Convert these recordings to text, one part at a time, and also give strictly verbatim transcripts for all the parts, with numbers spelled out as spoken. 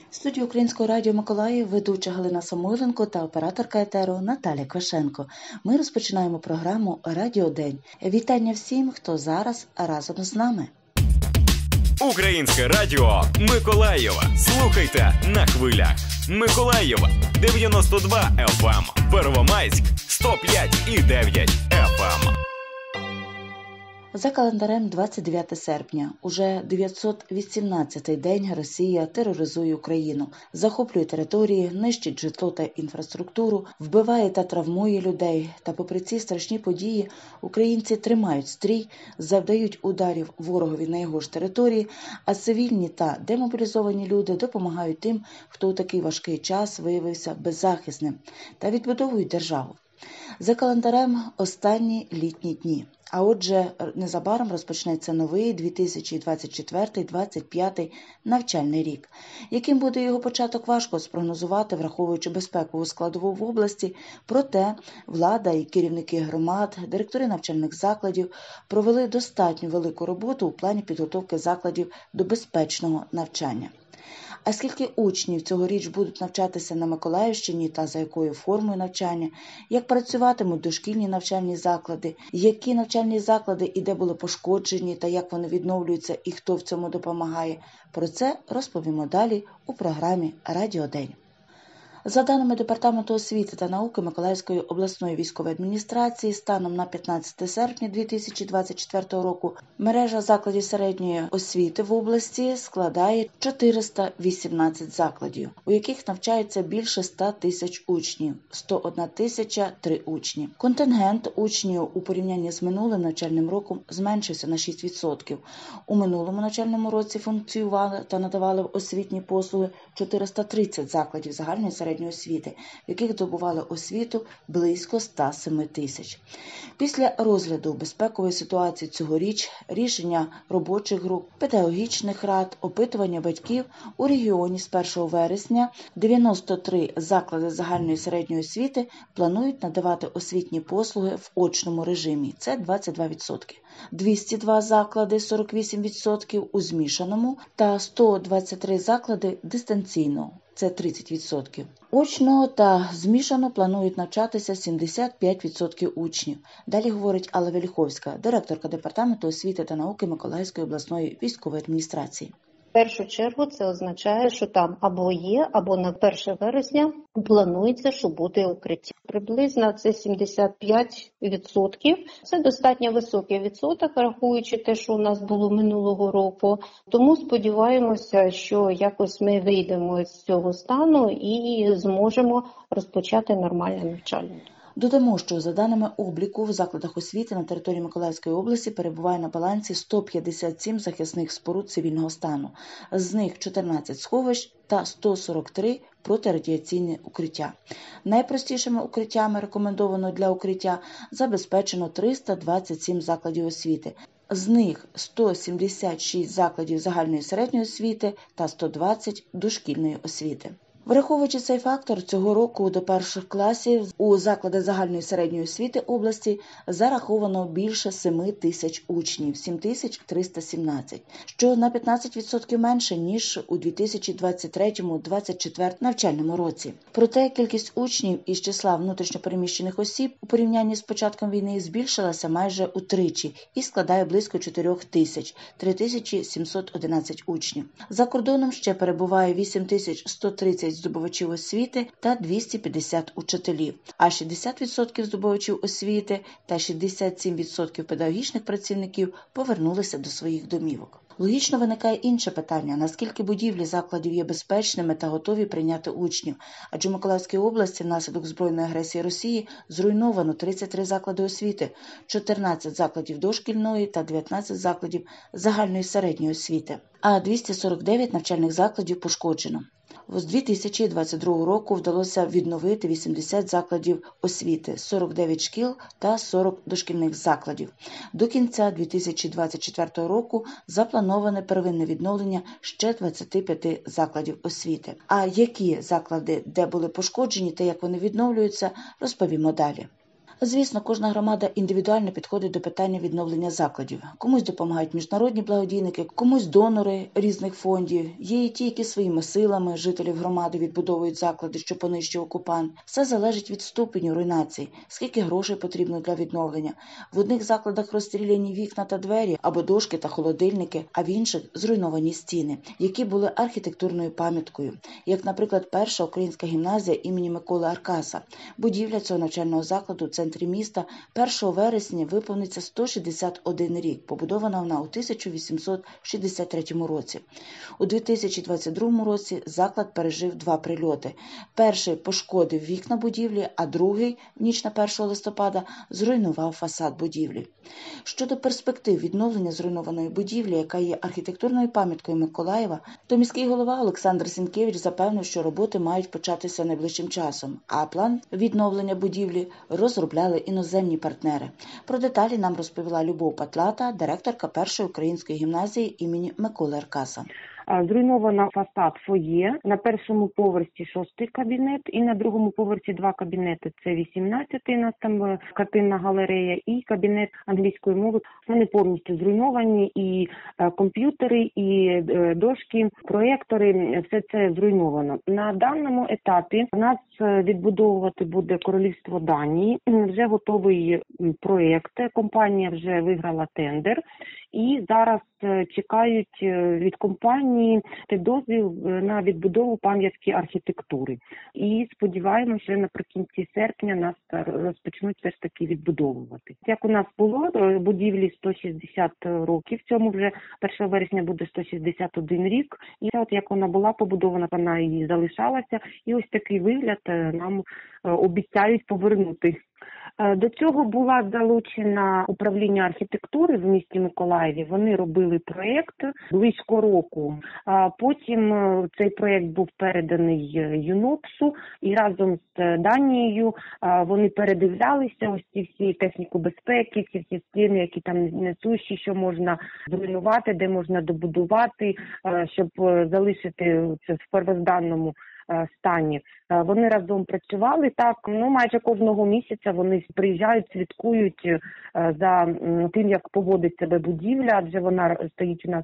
В студії Українського радіо Миколаїв ведуча Галина Самойленко та операторка етеру Наталя Квашенко. Ми розпочинаємо програму «Радіодень». Вітання всім, хто зараз разом з нами. Українське радіо Миколаєва. Слухайте на хвилях. Миколаєва дев'яносто два еф ем, Первомайськ сто п'ять і дев'ять еф ем. За календарем двадцять дев'яте серпня. Уже дев'ятсот вісімнадцятий день Росія тероризує Україну, захоплює території, нищить житло та інфраструктуру, вбиває та травмує людей. Та попри ці страшні події, українці тримають стрій, завдають ударів ворогові на його ж території, а цивільні та демобілізовані люди допомагають тим, хто у такий важкий час виявився беззахисним, та відбудовують державу. За календарем останні літні дні. А отже, незабаром розпочнеться новий дві тисячі двадцять четвертий - двадцять п'ятий навчальний рік. Яким буде його початок, важко спрогнозувати, враховуючи безпекову складову в області. Проте влада і керівники громад, директори навчальних закладів провели достатньо велику роботу у плані підготовки закладів до безпечного навчання. А скільки учнів цьогоріч будуть навчатися на Миколаївщині та за якою формою навчання, як працюватимуть дошкільні навчальні заклади, які навчальні заклади і де були пошкоджені та як вони відновлюються і хто в цьому допомагає, про це розповімо далі у програмі «Радіодень». За даними Департаменту освіти та науки Миколаївської обласної військової адміністрації, станом на п'ятнадцяте серпня дві тисячі двадцять четвертого року мережа закладів середньої освіти в області складає чотириста вісімнадцять закладів, у яких навчається більше ста тисяч учнів, сто одна тисяча три учні. Контингент учнів у порівнянні з минулим навчальним роком зменшився на шість відсотків. У минулому навчальному році функціонували та надавали освітні послуги чотириста тридцять закладів загальної середньої освіти, в яких здобували освіту близько ста семи тисяч. Після розгляду безпекової ситуації цьогоріч, рішення робочих груп, педагогічних рад, опитування батьків у регіоні з першого вересня дев'яносто три заклади загальної середньої освіти планують надавати освітні послуги в очному режимі. Це двадцять два відсотки. двісті два заклади, сорок вісім відсотків у змішаному та сто двадцять три заклади дистанційно. Це тридцять відсотків. Очно та змішано планують навчатися сімдесят п'ять відсотків учнів. Далі говорить Алла Веліховська, директорка Департаменту освіти та науки Миколаївської обласної військової адміністрації. В першу чергу це означає, що там або є, або на перше вересня планується, що буде укриття. Приблизно це сімдесят п'ять відсотків. Це достатньо високий відсоток, рахуючи те, що у нас було минулого року. Тому сподіваємося, що якось ми вийдемо з цього стану і зможемо розпочати нормальне навчання. Додамо, що за даними обліку в закладах освіти на території Миколаївської області перебуває на балансі сто п'ятдесят сім захисних споруд цивільного стану. З них чотирнадцять сховищ та сто сорок три протирадіаційні укриття. Найпростішими укриттями рекомендовано для укриття забезпечено триста двадцять сім закладів освіти. З них сто сімдесят шість закладів загальної середньої освіти та сто двадцять дошкільної освіти. Враховуючи цей фактор, цього року до перших класів у заклади загальної середньої освіти області зараховано більше семи тисяч учнів – сім тисяч триста сімнадцять, що на п'ятнадцять відсотків менше, ніж у дві тисячі двадцять третьому - двадцять четвертому навчальному році. Проте кількість учнів із числа внутрішньопереміщених осіб у порівнянні з початком війни збільшилася майже утричі і складає близько чотирьох тисяч – три тисячі сімсот одинадцять учнів. За кордоном ще перебуває вісім тисяч сто тридцять здобувачів освіти та двісті п'ятдесят учителів, а шістдесят відсотків здобувачів освіти та шістдесят сім відсотків педагогічних працівників повернулися до своїх домівок. Логічно виникає інше питання, наскільки будівлі закладів є безпечними та готові прийняти учнів, адже в Миколаївській області внаслідок збройної агресії Росії зруйновано тридцять три заклади освіти, чотирнадцять закладів дошкільної та дев'ятнадцять закладів загальної середньої освіти, а двісті сорок дев'ять навчальних закладів пошкоджено. З дві тисячі двадцять другого року вдалося відновити вісімдесят закладів освіти, сорок дев'ять шкіл та сорок дошкільних закладів. До кінця дві тисячі двадцять четвертого року заплановане первинне відновлення ще двадцяти п'яти закладів освіти. А які заклади, де були пошкоджені та як вони відновлюються, розповімо далі. Звісно, кожна громада індивідуально підходить до питання відновлення закладів. Комусь допомагають міжнародні благодійники, комусь донори різних фондів. Є і ті, які своїми силами жителів громади відбудовують заклади, що понищив окупант. Все залежить від ступеню руйнації, скільки грошей потрібно для відновлення. В одних закладах розстріляні вікна та двері або дошки та холодильники, а в інших зруйновані стіни, які були архітектурною пам'яткою, як, наприклад, перша українська гімназія імені Миколи Аркаса. Будівля цього навчального закладу в центрі міста першого вересня виповниться сто шістдесят один рік, побудована вона у тисяча вісімсот шістдесят третьому році. У дві тисячі двадцять другому році заклад пережив два прильоти. Перший пошкодив вікна будівлі, а другий, в ніч на першого листопада, зруйнував фасад будівлі. Щодо перспектив відновлення зруйнованої будівлі, яка є архітектурною пам'яткою Миколаєва, то міський голова Олександр Сінкевич запевнив, що роботи мають початися найближчим часом, а план відновлення будівлі розробляли іноземні партнери. Про деталі нам розповіла Любов Патлата, директорка першої української гімназії імені Миколи Аркаса. Зруйновано фасад фоє, на першому поверсі шостий кабінет і на другому поверсі два кабінети. Це вісімнадцятий, у нас там картинна галерея і кабінет англійської мови. Вони повністю зруйновані, і комп'ютери, і дошки, проєктори, все це зруйновано. На даному етапі у нас відбудовувати буде Королівство Данії. Вже готовий проєкт, компанія вже виграла тендер. І зараз чекають від компанії дозвіл на відбудову пам'ятки архітектури. І сподіваємося, що наприкінці серпня нас розпочнуть все ж таки відбудовувати. Як у нас було, будівлі сто шістдесят років, цьому вже першого вересня буде сто шістдесят один рік. І от як вона була побудована, вона і залишалася. І ось такий вигляд нам обіцяють повернути. До цього була залучена управління архітектури в місті Миколаєві. Вони робили проєкт близько року. Потім цей проєкт був переданий ЮНОПСу і разом з Данією вони передивлялися ось ці всі техніку безпеки, ці всі стіни, які там несущі, що можна зруйнувати, де можна добудувати, щоб залишити це в первозданному стані. Вони разом працювали так, ну майже кожного місяця вони приїжджають, слідкують за тим, як поводить себе будівля, адже вона стоїть у нас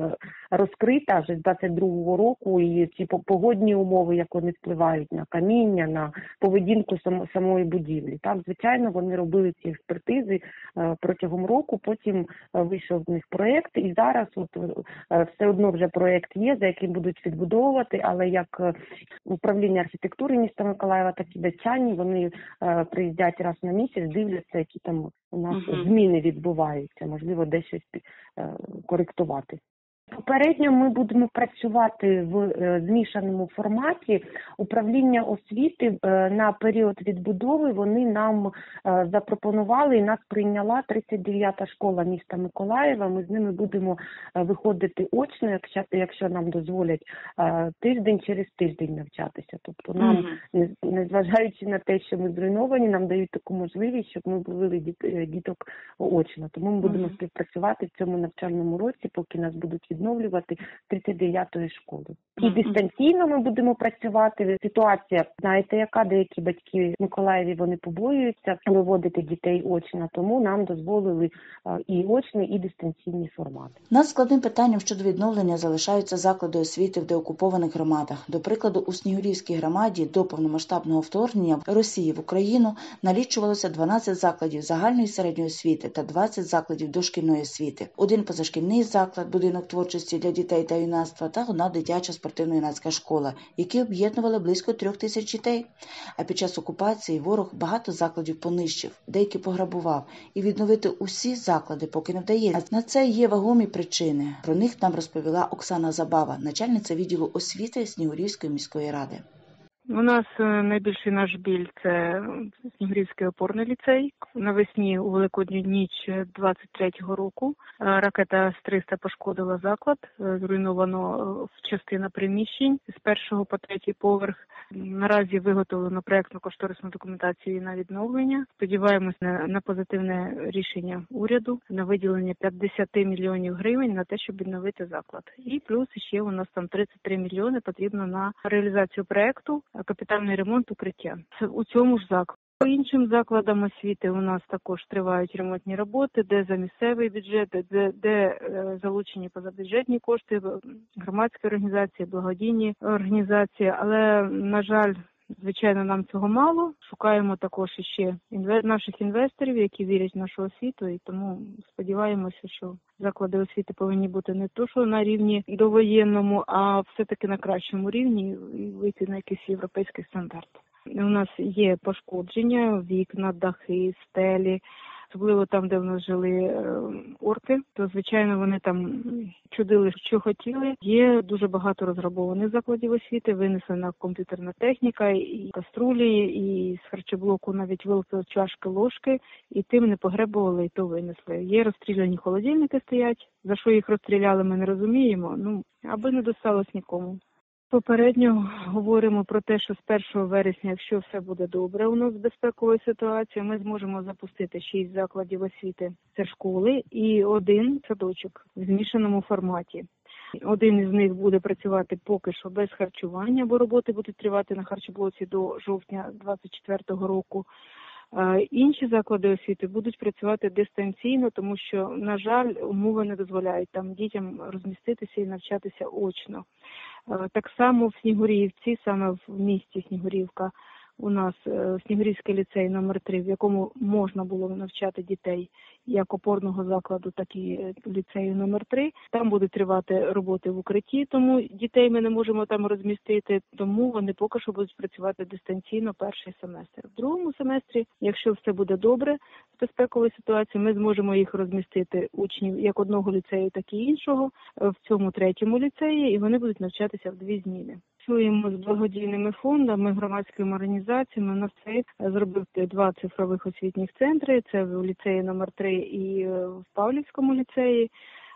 розкрита вже з двадцять другого року, і ці погодні умови, як вони впливають на каміння, на поведінку самої будівлі. Так, звичайно, вони робили ці експертизи протягом року, потім вийшов в них проєкт, і зараз от все одно вже проєкт є, за яким будуть відбудовувати, але як управління архітектури міста Миколаєва, так і датчані, вони е, приїздять раз на місяць, дивляться, які там у нас uh-huh. зміни відбуваються, можливо, десь щось е, коректувати. Попередньо ми будемо працювати в е, змішаному форматі. Управління освіти е, на період відбудови вони нам е, запропонували і нас прийняла тридцять дев'ята школа міста Миколаєва. Ми з ними будемо е, виходити очно, якщо, якщо нам дозволять е, тиждень через тиждень навчатися. Тобто нам, mm-hmm. незважаючи на те, що ми зруйновані, нам дають таку можливість, щоб ми були діт, діток очно. Тому ми будемо mm-hmm. співпрацювати в цьому навчальному році, поки нас будуть відновлювати тридцять дев'ятої школи. І uh-huh. дистанційно ми будемо працювати. Ситуація, знаєте, яка деякі батьки в Миколаєві, вони побоюються виводити дітей очно, тому нам дозволили і очний, і дистанційні формати. Надскладним питанням щодо відновлення залишаються заклади освіти в деокупованих громадах. До прикладу, у Снігурівській громаді до повномасштабного вторгнення Росії в Україну налічувалося дванадцять закладів загальної і середньої освіти та двадцять закладів дошкільної освіти. Один позашкільний заклад, будинок творчості для дітей та юнацтва та одна дитяча спортивно-юнацька школа, які об'єднували близько трьох тисяч дітей. А під час окупації ворог багато закладів понищив, деякі пограбував, і відновити усі заклади поки не вдається. На це є вагомі причини. Про них нам розповіла Оксана Забава, начальниця відділу освіти Снігурівської міської ради. У нас найбільший наш біль – це Снігурівський опорний ліцей. Навесні у Великодню ніч двадцять третього року ракета С триста пошкодила заклад, зруйновано частина приміщень з першого по третій поверх. Наразі виготовлено проєктно-кошторисну документацію на відновлення. Сподіваємось на, на позитивне рішення уряду, на виділення п'ятдесят мільйонів гривень на те, щоб відновити заклад. І плюс ще у нас там тридцять три мільйони потрібно на реалізацію проєкту капітальний ремонт укриття. У цьому ж закладі По іншим закладам освіти у нас також тривають ремонтні роботи, де за місцевий бюджет, де, де е, залучені позабюджетні кошти, громадські організації, благодійні організації. Але, на жаль, звичайно, нам цього мало. Шукаємо також іще інве... наших інвесторів, які вірять в нашу освіту, і тому сподіваємося, що заклади освіти повинні бути не то, що на рівні довоєнному, а все-таки на кращому рівні і вийти на якийсь європейський стандарт. У нас є пошкодження, вікна, дахи, стелі, особливо там, де в нас жили е, орки, то, звичайно, вони там чудили, що хотіли. Є дуже багато розграбованих закладів освіти, винесена комп'ютерна техніка, і каструлі, і з харчоблоку навіть вилетіли чашки, ложки, і тим не погребували, і то винесли. Є розстріляні холодильники стоять, за що їх розстріляли, ми не розуміємо, ну, аби не досталось нікому. Попередньо говоримо про те, що з першого вересня, якщо все буде добре у нас з безпековою ситуацією, ми зможемо запустити шість закладів освіти. Це школи і один садочок в змішаному форматі. Один із них буде працювати поки що без харчування, бо роботи будуть тривати на харчоблоці до жовтня двадцять четвертого року. Інші заклади освіти будуть працювати дистанційно, тому що, на жаль, умови не дозволяють там дітям розміститися і навчатися очно. Так само в Снігурівці, саме в місті Снігурівка, у нас Снігурівський ліцей номер три, в якому можна було навчати дітей як опорного закладу, так і ліцею номер три. Там будуть тривати роботи в укритті, тому дітей ми не можемо там розмістити, тому вони поки що будуть працювати дистанційно перший семестр. В другому семестрі, якщо все буде добре з безпековою ситуацією, ми зможемо їх розмістити, учнів як одного ліцею, так і іншого, в цьому третьому ліцеї, і вони будуть навчатися в дві зміни. Працюємо з благодійними фондами, громадськими організаціями. У нас зробив два цифрових освітніх центри. Це в ліцеї номер три і в Павлівському ліцеї.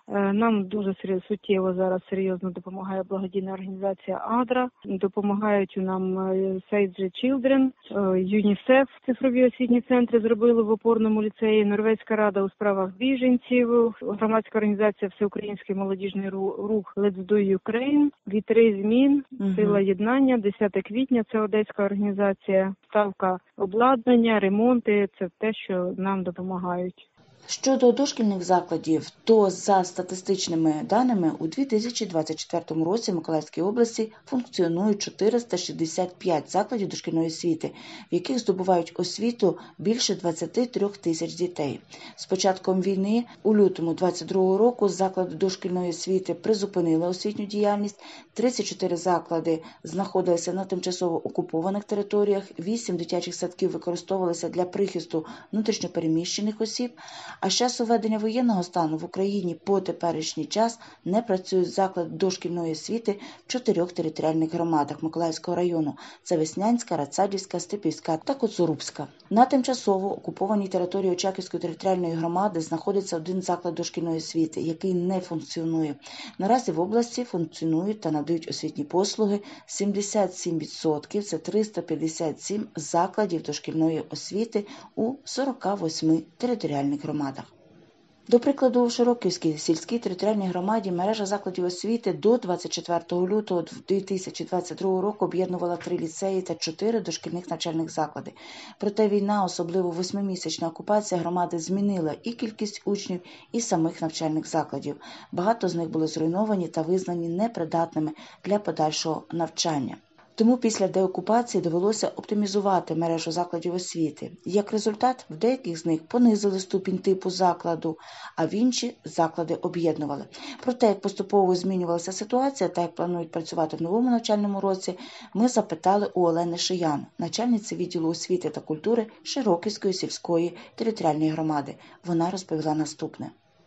Нам дуже суттєво зараз серйозно допомагає благодійна організація «Адра». Допомагають нам Save the Children, ЮНІСЕФ, цифрові освітні центри зробили в опорному ліцеї, Норвезька рада у справах біженців, громадська організація Всеукраїнський молодіжний рух Let's Do Ukraine, Вітри змін, Сила єднання, десяте квітня, це одеська організація, ставка обладнання, ремонти, це те, що нам допомагають. Щодо дошкільних закладів, то за статистичними даними у дві тисячі двадцять четвертому році в Миколаївській області функціонують чотириста шістдесят п'ять закладів дошкільної освіти, в яких здобувають освіту більше двадцять три тисяч дітей. З початком війни у лютому двадцять другого року заклади дошкільної освіти призупинили освітню діяльність, тридцять чотири заклади знаходилися на тимчасово окупованих територіях, вісім дитячих садків використовувалися для прихисту внутрішньопереміщених осіб, а з часу введення воєнного стану в Україні по теперішній час не працюють заклади дошкільної освіти в чотирьох територіальних громадах Миколаївського району – це Веснянська, Рацадівська, Степівська та Коцурубська. На тимчасово окупованій території Очаківської територіальної громади знаходиться один заклад дошкільної освіти, який не функціонує. Наразі в області функціонують та надають освітні послуги сімдесят сім відсотків, це триста п'ятдесят сім закладів дошкільної освіти у сорок восьми територіальних громадах. До прикладу, у Широківській сільській територіальній громаді мережа закладів освіти до двадцять четвертого лютого дві тисячі двадцять другого року об'єднувала три ліцеї та чотири дошкільних навчальних заклади. Проте війна, особливо восьмимісячна окупація громади, змінила і кількість учнів, і самих навчальних закладів. Багато з них були зруйновані та визнані непридатними для подальшого навчання. Тому після деокупації довелося оптимізувати мережу закладів освіти. Як результат, в деяких з них понизили ступінь типу закладу, а в інші заклади об'єднували. Про те, як поступово змінювалася ситуація та як планують працювати в новому навчальному році, ми запитали у Олени Шиян, начальниці відділу освіти та культури Широківської сільської територіальної громади. Вона розповіла наступне.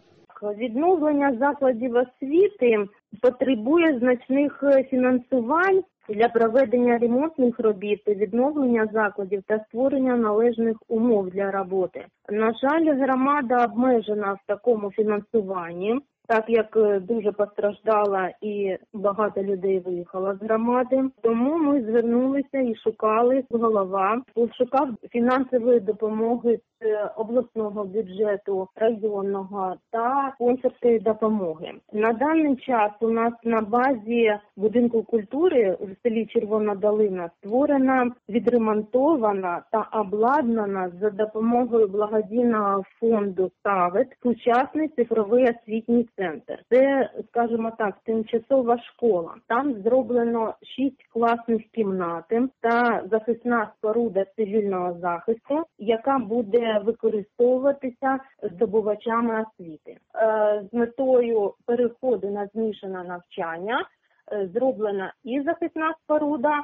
Відновлення закладів освіти потребує значних фінансувань для проведення ремонтних робіт, відновлення закладів та створення належних умов для роботи. На жаль, громада обмежена в такому фінансуванні. так як дуже постраждала і багато людей виїхало з громади. Тому ми звернулися і шукали, голова пошукав фінансової допомоги з обласного бюджету, районного та спонсорської допомоги. На даний час у нас на базі будинку культури в селі Червона Долина створена, відремонтована та обладнана за допомогою благодійного фонду «Ставит» сучасний цифровий освітній центр. Це, скажімо так, тимчасова школа. Там зроблено шість класних кімнат та захисна споруда цивільного захисту, яка буде використовуватися здобувачами освіти. З метою переходу на змішане навчання зроблена і захисна споруда,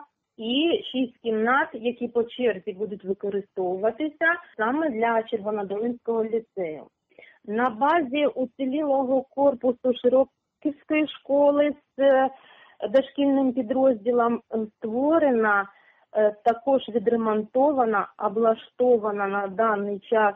і шість кімнат, які по черзі будуть використовуватися саме для Червонодолинського ліцею. На базі уцілілого корпусу Широківської школи з дошкільним підрозділом створена, також відремонтована, облаштована на даний час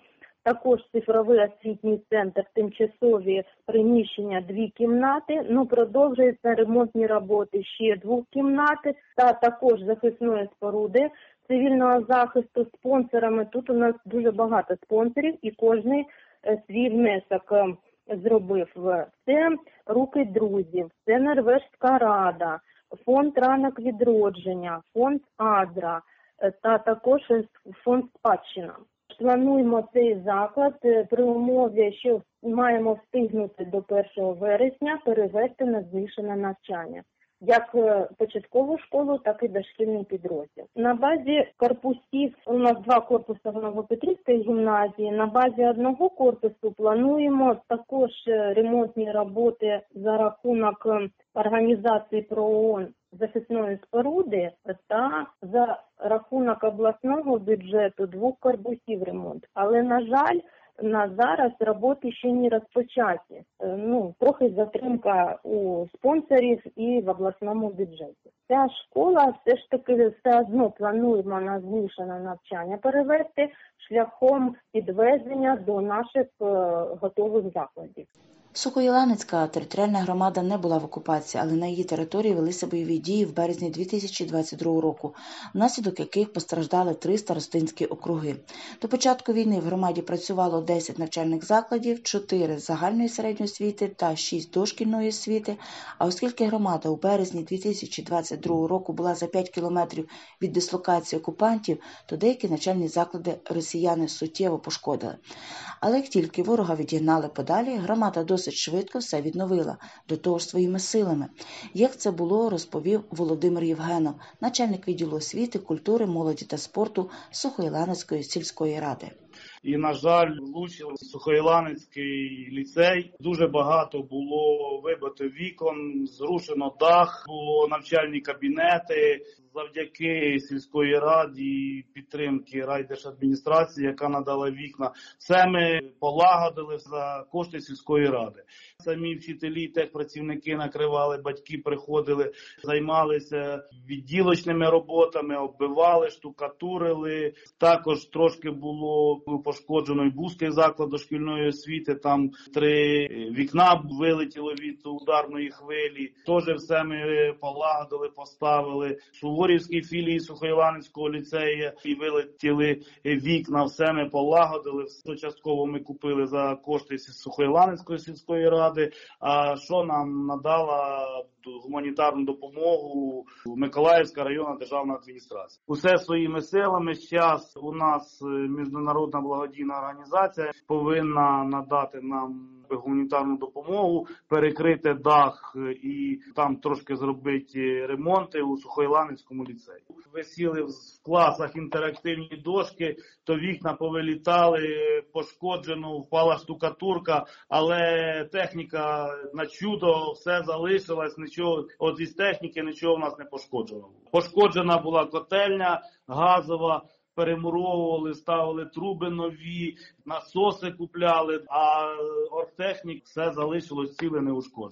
також цифровий освітній центр, тимчасові приміщення, дві кімнати, ну продовжуються ремонтні роботи ще двох кімнат та також захисної споруди цивільного захисту. Спонсорами тут у нас дуже багато спонсорів і кожний свій внесок зробив. Це «Руки друзів», це Норвежська рада, фонд «Ранок відродження», фонд «Адра» та також фонд «Спадщина». Плануємо цей заклад при умові, що маємо встигнути до першого вересня перевести на змішане навчання. Як початкову школу, так і дошкільний підрозділ. На базі корпусів, у нас два корпуси в Новопетрівській гімназії, на базі одного корпусу плануємо також ремонтні роботи за рахунок організації ПРООН захисної споруди та за рахунок обласного бюджету двох корпусів ремонт. Але, на жаль, на зараз роботи ще не розпочаті. Ну, трохи затримка у спонсорів і в обласному бюджеті. Ця школа все ж таки все одно плануємо на змішане навчання перевести шляхом підвезення до наших е, готових закладів. Сухоєланицька територіальна громада не була в окупації, але на її території велися бойові дії в березні дві тисячі двадцять другого року, внаслідок яких постраждали три старостинські округи. До початку війни в громаді працювало десять навчальних закладів, чотири загальної середньої освіти та шість дошкільної освіти, а оскільки громада у березні дві тисячі двадцять другого року була за п'ять кілометрів від дислокації окупантів, то деякі навчальні заклади росіяни суттєво пошкодили. Але як тільки ворога відігнали подалі, громада досить швидко все відновила, до того ж своїми силами. Як це було, розповів Володимир Євгенов, начальник відділу освіти, культури, молоді та спорту Сухоєланицької сільської ради. І, на жаль, влучив Сухоєланицький ліцей. Дуже багато було вибито вікон, зрушено дах, було навчальні кабінети. Завдяки сільської раді і підтримки райдержадміністрації, яка надала вікна, все ми полагодили за кошти сільської ради. Самі вчителі, техпрацівники накривали, батьки приходили, займалися відділочними роботами, оббивали, штукатурили. Також трошки було пошкоджено і Бузький заклад дошкільної освіти, там три вікна вилетіло від ударної хвилі. Теж все ми полагодили, поставили. Суворівській філії Сухоєланицького ліцею і вилетіли вікна, все ми полагодили. Все частково ми купили за кошти Сухоєланицької сільської ради. А що нам надала гуманітарну допомогу Миколаївська районна державна адміністрація. Усе своїми силами. Зараз у нас міжнародна благодійна організація повинна надати нам гуманітарну допомогу, перекрити дах і там трошки зробити ремонти у Сухоєланицькому ліцеї. Висіли в класах інтерактивні дошки, то вікна повилітали, пошкоджено, впала штукатурка, але техніка на чудо все залишилась, нічого, от із техніки нічого в нас не пошкоджено. Пошкоджена була котельня газова, перемуровували, ставили труби нові, насоси купляли, а оргтехнік все залишилось ціле, неушкоджене.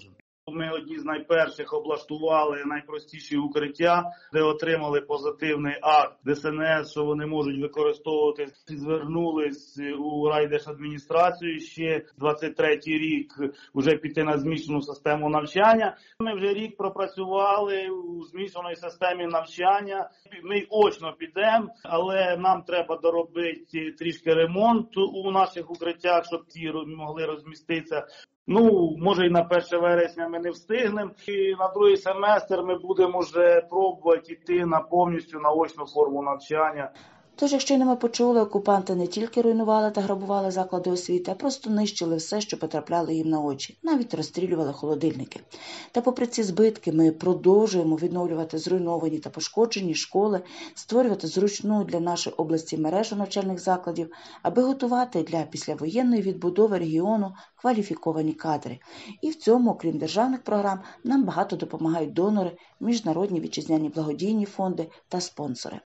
Ми одні з найперших облаштували найпростіші укриття, де отримали позитивний акт Де Ес Ен Ес, що вони можуть використовувати. Звернулись у райдержадміністрацію ще двадцять третій рік вже піти на змішану систему навчання. Ми вже рік пропрацювали у змішаній системі навчання. Ми очно підемо, але нам треба доробити трішки ремонт у наших укриттях, щоб ті могли розміститися. Ну, може і на перше вересня ми не встигнемо. І на другий семестр ми будемо вже пробувати йти на повністю на очну форму навчання. Тож, якщо не ми почули, окупанти не тільки руйнували та грабували заклади освіти, а просто нищили все, що потрапляло їм на очі. Навіть розстрілювали холодильники. Та попри ці збитки ми продовжуємо відновлювати зруйновані та пошкоджені школи, створювати зручну для нашої області мережу навчальних закладів, аби готувати для післявоєнної відбудови регіону кваліфіковані кадри. І в цьому, окрім державних програм, нам багато допомагають донори, міжнародні вітчизняні благодійні фонди та спонсори.